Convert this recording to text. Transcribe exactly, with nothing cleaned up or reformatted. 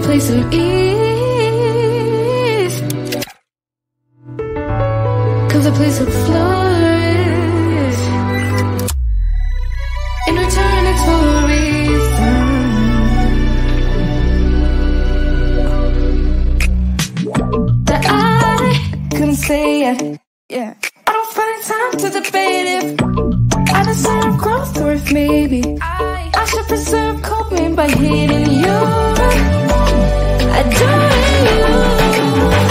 place of ease. Comes a place of flourish. In return, it's for a reason. That I couldn't say it. Yeah. I don't find time to debate if I deserve growth or if maybe I should preserve coping by hitting you. Adoring you.